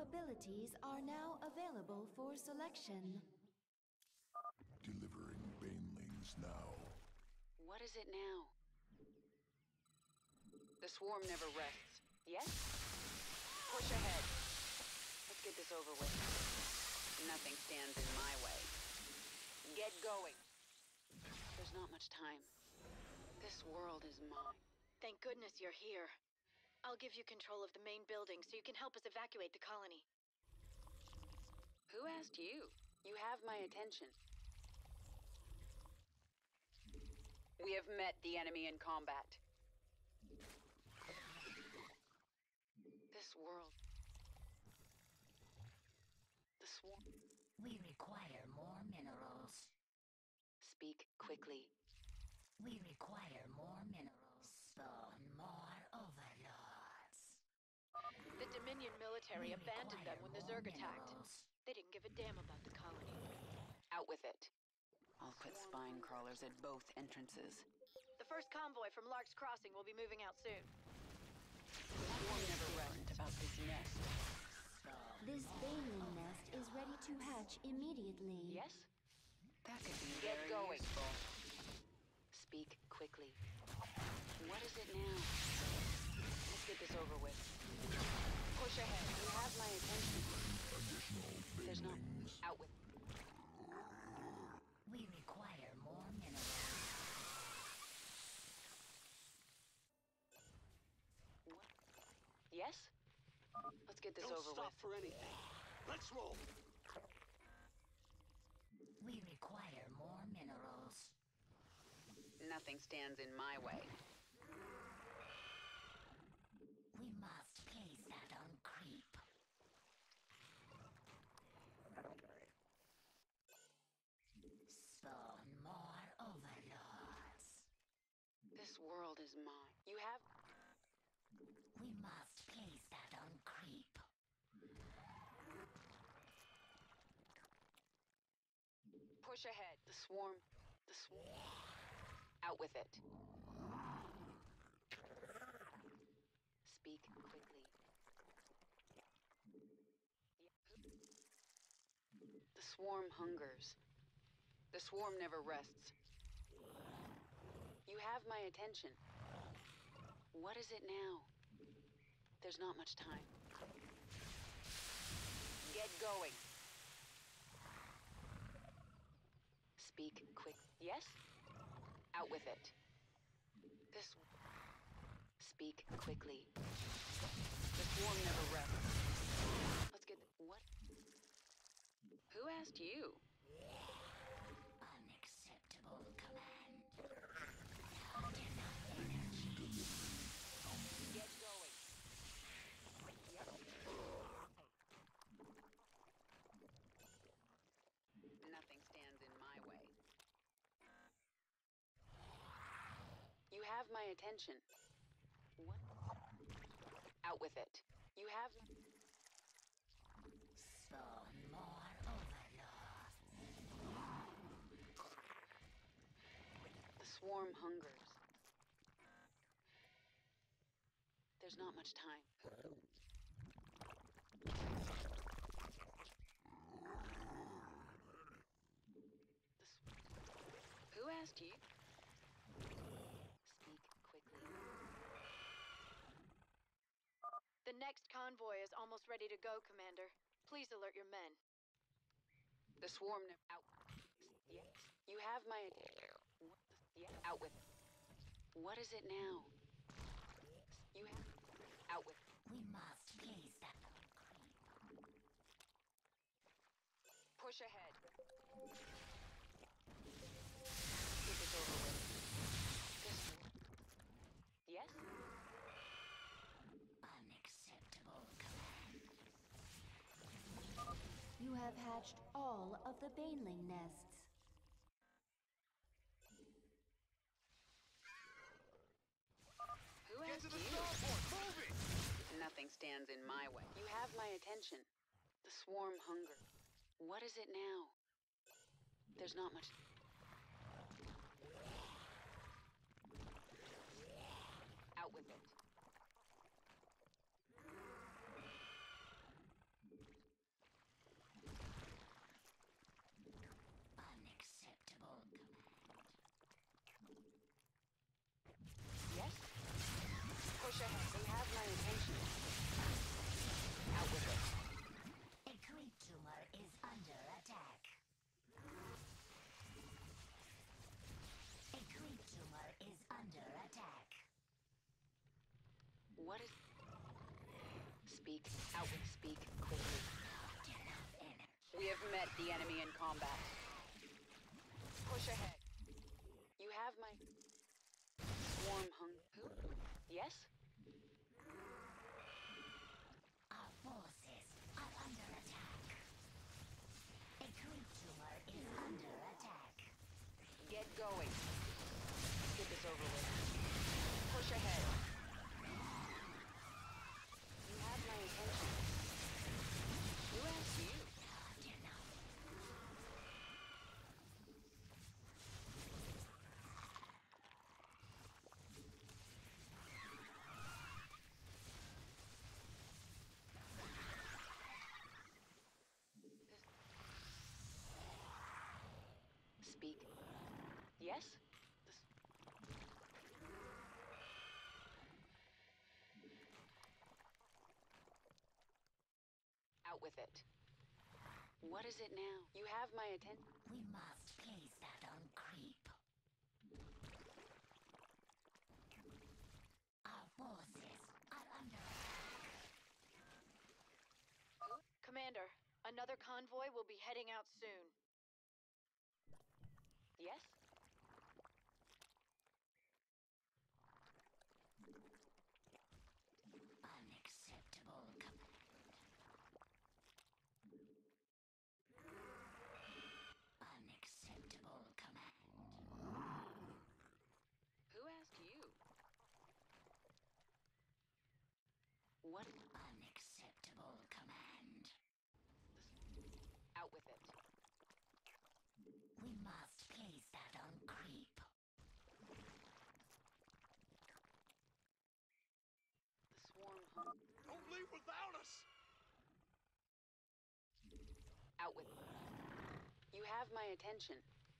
abilities are now available for selection. Delivering banelings now. What is it now? The swarm never rests. Yes? Push ahead. Let's get this over with. Nothing stands in my way. Get going. There's not much time. This world is mine. Thank goodness you're here. I'll give you control of the main building so you can help us evacuate the colony. Who asked you? You have my attention. We have met the enemy in combat. This world... The swarm... We require more minerals. Speak quickly. We require more minerals. Spawn more overlords. The Dominion military We abandoned them require when the more Zerg attacked. minerals. They didn't give a damn about the colony. Out with it. I'll put spine crawlers at both entrances. The first convoy from Lark's Crossing will be moving out soon. The swarm never rests about this nest. This baneling nest is ready to hatch immediately. Yes? That could be Get very going. useful. Speak quickly. What is it now? Let's get this over with. Push ahead. You have my attention. Additional There's not... banelings. Out with... We require more minerals. What? Yes? Let's get this Don't over stop with. for anything. Let's roll. We require more minerals. Nothing stands in my way. We must place that on creep. Spawn more overlords. This world is mine. You have... We must place that on creep. Push ahead. The swarm... The swarm... Out with it. Speak quickly. The swarm hungers. The swarm never rests. You have my attention. What is it now? There's not much time. Get going. Speak quick. Yes? Out with it. This... Speak quickly. The swarm never rests. Let's get... What? Who asked you? Unacceptable command. Not enough energy. Get going. Nothing stands in my way. You have my attention. What? Out with it. You have... Spawn more overlords. The swarm hungers. There's not much time. Who asked you? Speak quickly. The next convoy is almost ready to go, Commander. Please alert your men. The swarm out. Yeah. You have my... What the... Yeah. Out with it. What is it now? You have... Out with it. We must place that on creep. Push ahead. Get this over with. This... Yes? Unacceptable command. You have hatched all of the baneling nests. Who Get asked to the you? starboard! Move it! Nothing stands in my way. You have my attention. The swarm hunger. What is it now? There's not much... Out with it. Out with speak quickly. We have met the enemy in combat. Push ahead. You have my swarm hung. Who? Yes? Our forces are under attack. A creep tumor is under attack. Get going. Let's get this over with. Push ahead. You have my attention. Who asked you? Speak. Yes? Out with it. What is it now? You have my attention. We must place that on creep. Our forces are under attack. Commander, another convoy will be heading out soon. Yes? Unacceptable command. Unacceptable command. Who asked you? What? Unacceptable command. Out with it. We must place that on creep. The swarm hung. Don't leave without us! Out with it. You have my attention.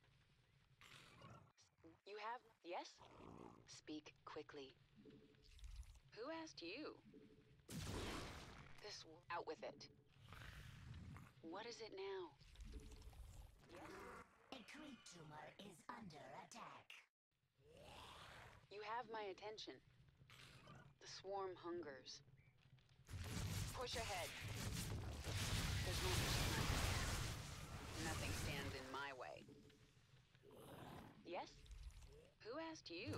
You have... Yes? Speak quickly. Who asked you? This... Out with it. What is it now? Yes? A creep tumor is under attack. You have my attention. The swarm hungers. Push ahead. There's no time. Nothing stands in my way. Yes? Who asked you?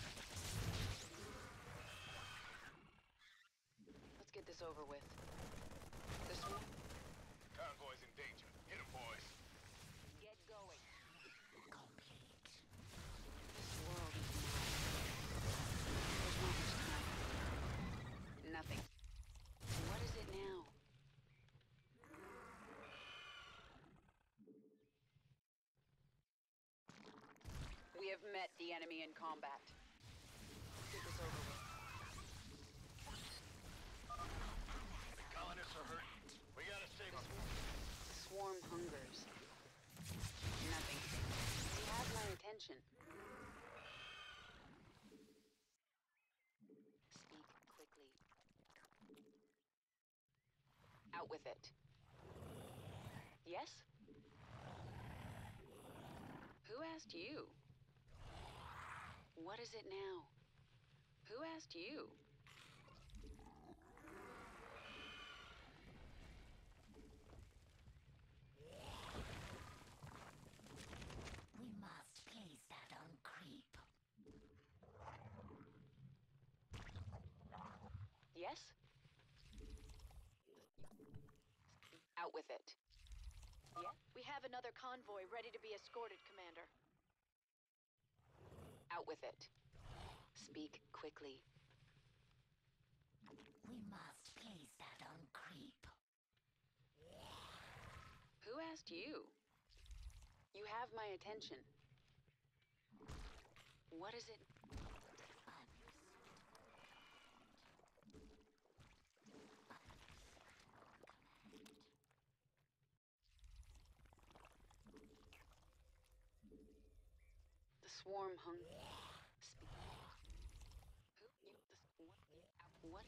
Let's get this over with. The swarm... Convoy's in danger. Hit 'em, boys. Get going. Complete. This world is mine. There's not much time. Nothing. What is it now? We have met the enemy in combat. Let's get this over with. The colonists are hurt. We gotta save them. The swarm hungers. Nothing. You have my attention. Speak quickly. Out with it. Yes? Who asked you? What is it now? Who asked you? We must place that on creep. Yes? Out with it. Yeah? We have another convoy ready to be escorted, Commander. Out with it. Speak quickly. We must place that on creep. Who asked you? You have my attention. What is it? The swarm hung. Speak. Who? You? What?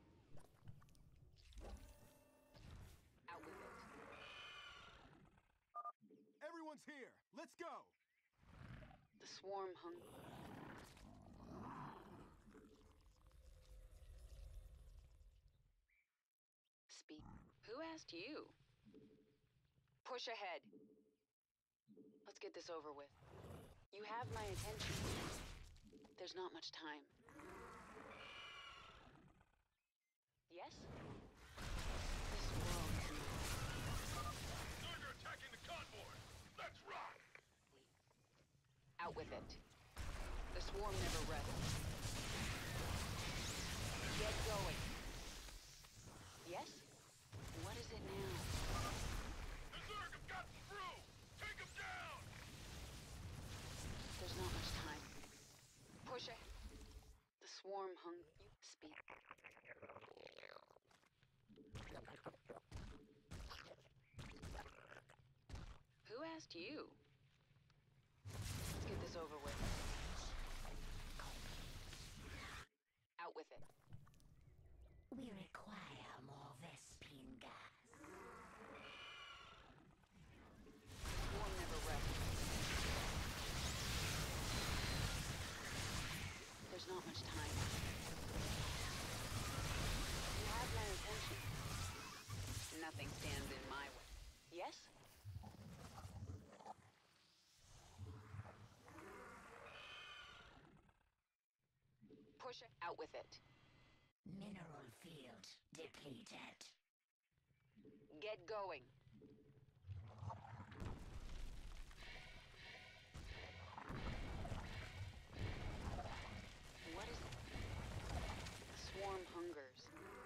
Out with it. Everyone's here. Let's go. The swarm hung. Speak. Who asked you? Push ahead. Let's get this over with. You have my attention. There's not much time. Yes? This world is They're attacking the convoy! Let's rock! out with it. The swarm never rests. Get going. Yes? What is it now? The Zerg have gotten through! Take them down! There's not much time. Push it. The swarm hung. You speak. Who asked you? Let's get this over with. Out with it. We require more Vespine gas. Swarm never rests. There's not much time. You have my attention. Nothing stands in my way. Yes? Push it. Out with it. Mineral field depleted. Get going. What is it? The swarm hungers.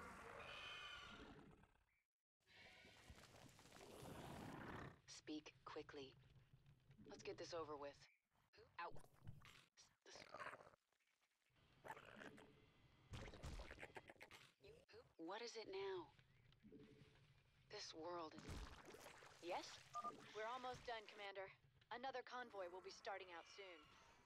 Speak quickly. Let's get this over with. Out. What is it now? This world is... Yes? We're almost done, Commander. Another convoy will be starting out soon.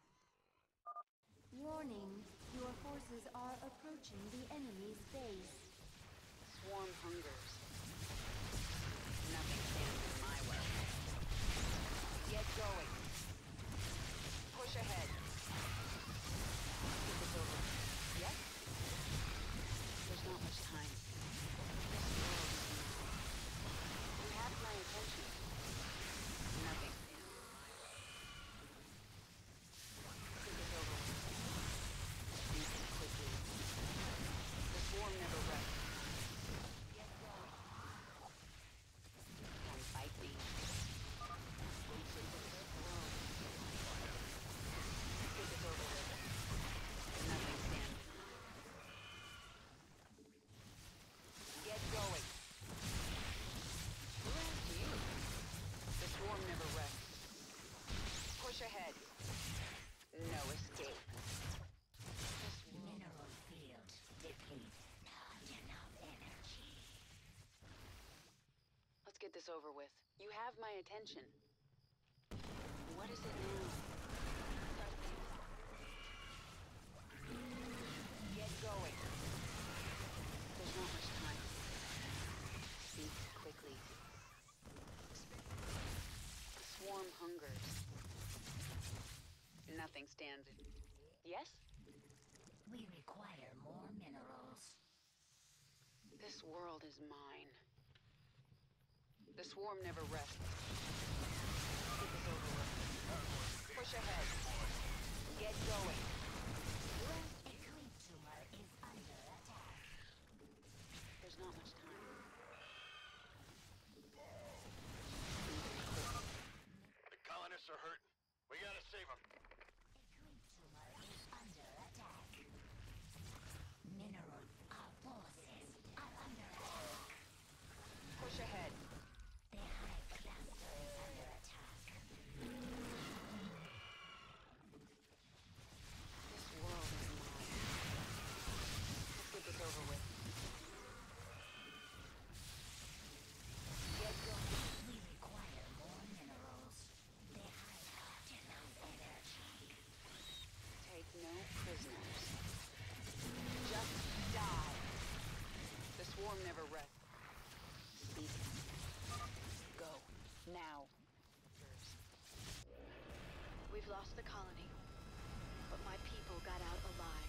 Warning, your forces are approaching the enemy's base. Swarm hungers. Nothing stands in my way. Get going. Push ahead. Get this over. Yes? There's not much time. This world is mine. You have my attention. Nothing stands in my way. Get this over with. Speak quickly. The swarm never rests. Get going. Come fight me. Reach into this world. Get this over with. Nothing stands in my way. Get going. Who asked you? The swarm never rests. Push ahead. No escape. This world... Mineral field depleted. Not enough energy. Let's get this over with. You have my attention. What is it now? Get going. There's not much time. Speak quickly. The swarm hungers. Nothing stands in... Yes? We require more minerals. This world is mine. The swarm never rests. Get this over with. Push ahead. Get going. A creep tumor is under attack. There's not much time. The colonists are hurting. We gotta save them. A creep tumor is under attack. Mineral. Our forces are under attack. Push ahead. The high cluster is under attack. This world is mine. Let's get this over with. Get going. We require more minerals. The high not enough energy. Take no prisoners. Just die. The swarm never rests. Speak. Go. Now. We've lost the colony, but my people got out alive.